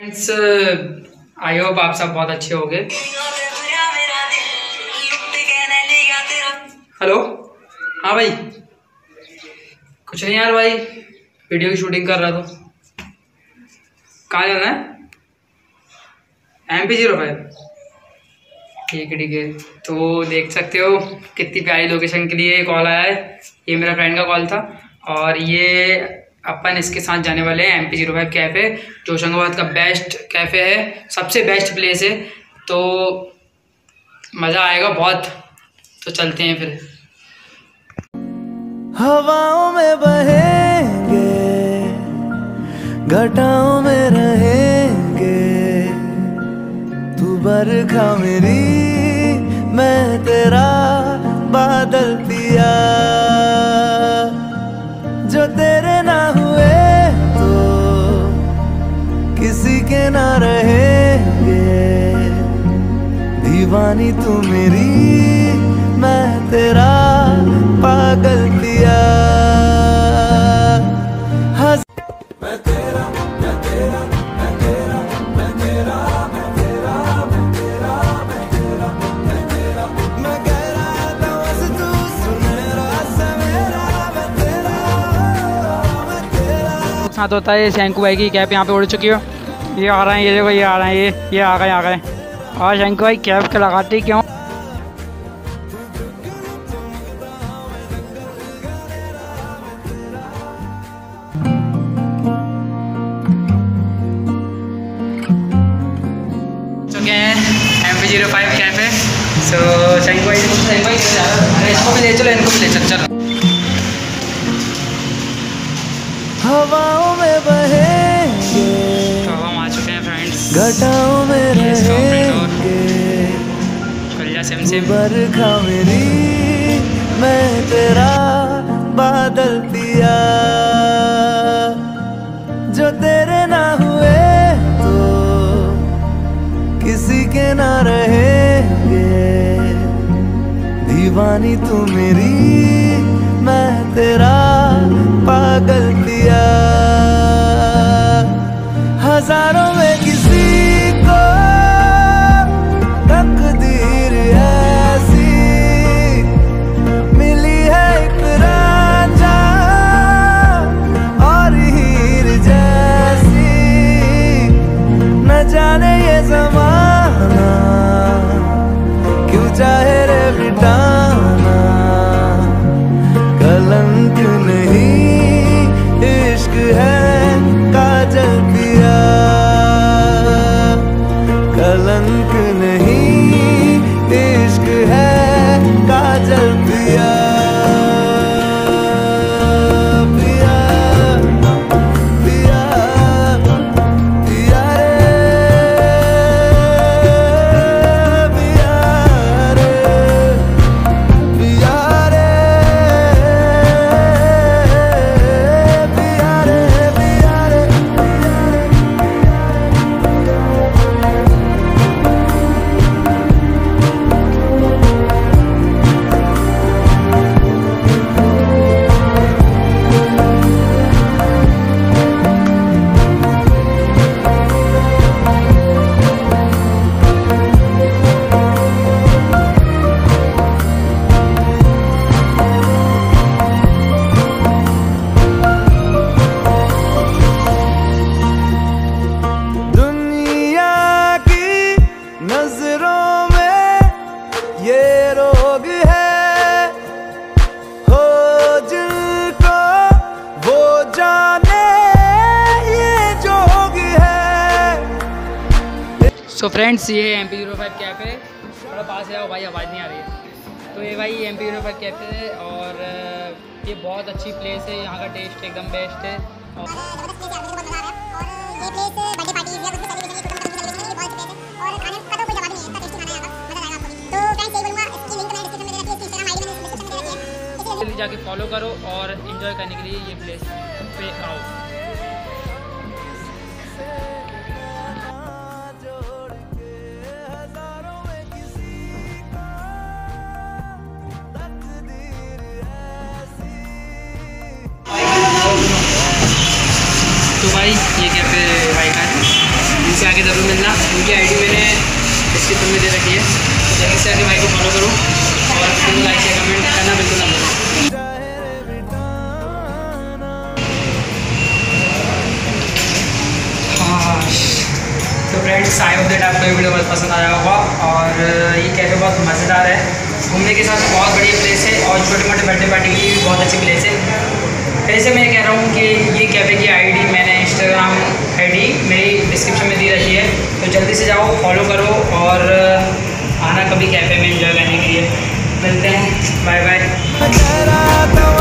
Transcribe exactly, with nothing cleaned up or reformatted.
Friends, I hope आप सब बहुत अच्छे होंगे। हेलो, हाँ भाई, कुछ नहीं यार भाई, वीडियो की शूटिंग कर रहा था। कहाँ जाना है? M P zero five. ठीक है ठीक है, तो देख सकते हो कितनी प्यारी लोकेशन के लिए कॉल आया है। ये मेरा फ्रेंड का कॉल था और ये अपन इसके साथ जाने वाले हैं M P zero five cafe, जो होशंगाबाद का बेस्ट कैफ़े है, सबसे बेस्ट प्लेस है। तो मज़ा आएगा बहुत, तो चलते हैं फिर। हवाओं में बहेंगे, घटाओं में रहेंगे, तू बरखा मेरी, मैं तेरा बादल पिया। जो तेरे ना हुए तो किसी के ना रहेंगे, दीवानी तू मेरी, मैं तेरा पागल पिया। मैं तेरा, मैं तेरा, मैं तेरा, मैं तेरा, मैं तेरा, मैं तेरा, मैं तेरा, मैं तेरा, मैं कह रहा था बस तू सुनेरा सवेरा, मैं तेरा, मैं तेरा। साथ होता है शैंकू भाई की कैब यहाँ पे उड़ चुकी हो। ये आ रहे हैं, ये देखो, ये आ रहे हैं, ये ये आ गए आ गए। और शैंकू भाई कैब के लगाते क्यों? M P zero five cafe. So Shanku भाई, शैंकू भाई अरे इसको भी ले चलो, इनको भी ले चलो। चलो हवाओं में बहेंगे, तो हम आ चुके हैं फ्रेंड्स, घटाओं में रहेंगे, बरखा मेरी, मैं तेरा बादल पिया। जो तेरे ना हुए तो किसी के ना रहेंगे, दीवानी तू मेरी, मैं तेरा पागल पिया। हजारों में किसी को तकदीर ऐसी मिली है, एक रांझा और हीर जैसी। न जाने ये ज़माना क्यों चाहे रे मिटाना, कलंक नहीं इश्क है काजल पिया, कलंक नहीं इश्क है काजल पिया। पिया पिया पिया रे, पिया रे, पिया रे, पिया रे, पिया रे। दुनिया की नजरों में ये रोग है, हो जिनको वो जाने ये जोग है। सो फ्रेंड्स, ये M P zero five cafe, थोड़ा पास जाओ भाई, आवाज़ नहीं आ रही है। तो ये भाई M P zero five cafe है और ये बहुत अच्छी प्लेस है, यहाँ का टेस्ट एकदम बेस्ट है। और जाके फॉलो करो और एंजॉय करने के लिए ये प्लेस पे आओ। तो भाई ये कैफे भाई का है, से आके ज़रूर मिलना। उनकी आईडी मैंने डिस्क्रिप्शन में दे रखी है, तो जल्दी से आके भाई को फॉलो करो और फिर लाइक शेयर कमेंट करना बिल्कुल ना भूलो। हाँ तो फ्रेंड्स, आई होप दैट आपको ये वीडियो बहुत पसंद आया होगा। और ये कैफ़े बहुत मज़ेदार है, घूमने के साथ बहुत बढ़िया प्लेस है और छोटे मोटे बर्थडे पार्टी के लिए भी बहुत अच्छी प्लेस है। फिर से मैं कह रहा हूँ कि ये कैफ़े की आईडी मैंने इंस्टाग्राम आईडी मेरी डिस्क्रिप्शन में दी रखी है, तो जल्दी से जाओ फॉलो करो और आना कभी कैफ़े में एंजॉय करने के लिए। मिलते हैं, बाय बाय।